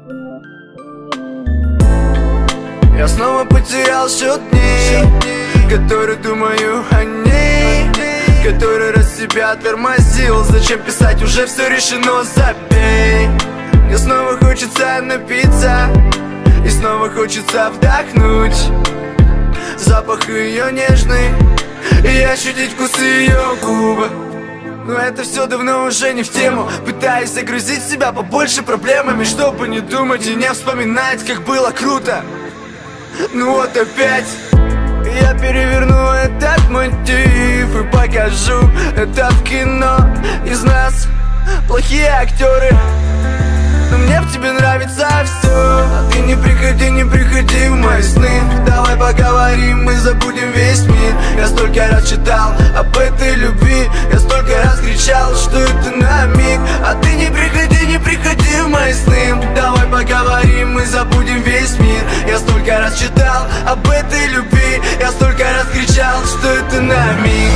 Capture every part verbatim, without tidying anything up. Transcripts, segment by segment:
Я снова потерял счет дней, которые думаю о ней, который раз себя тормозил. Зачем писать, уже все решено, забей. Мне снова хочется напиться, и снова хочется вдохнуть запах ее нежный и ощутить вкус ее губы. Но это все давно уже не в тему. Пытаюсь загрузить себя побольше проблемами, чтобы не думать и не вспоминать, как было круто. Ну вот опять я переверну этот мотив и покажу это в кино. Из нас плохие актеры, но мне в тебе нравится все. А ты не приходи, не приходи в мои сны. Давай поговорим, мы забудем весь мир. Я столько раз читал об этой любви, я столько раз кричал, что это на миг. А ты не приходи, не приходи в мои сны. Давай поговорим, мы забудем весь мир. Я столько раз читал об этой любви, я столько раз кричал, что это на миг.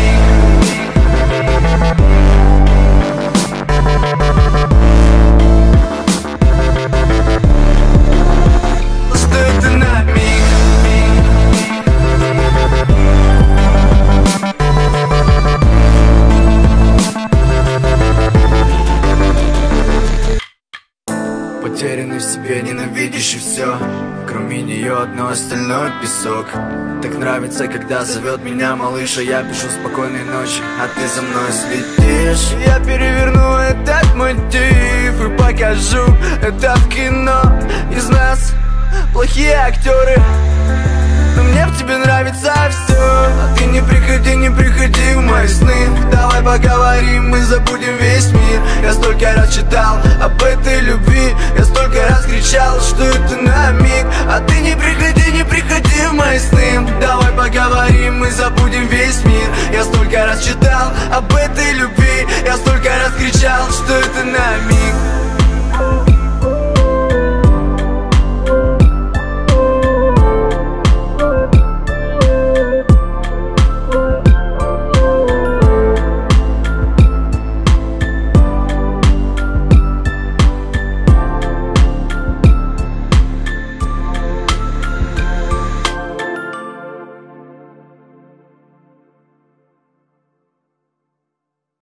Потерянный в себе, ненавидящий все. Кроме нее одно остальное песок. Так нравится, когда зовет меня малыш, а я пишу спокойной ночи, а ты за мной следишь. Я переверну этот мотив и покажу это в кино. Из нас плохие актеры, но мне в тебе нравится все. А ты не приходи, не приходи в мои сны. Давай поговорим, мы забудем весь мир. Я столько раз читал об этой любви, я столько раз кричал, что это на миг. А ты не приходи, не приходи в мои сны. Давай поговорим, мы забудем весь мир. Я столько раз читал об этой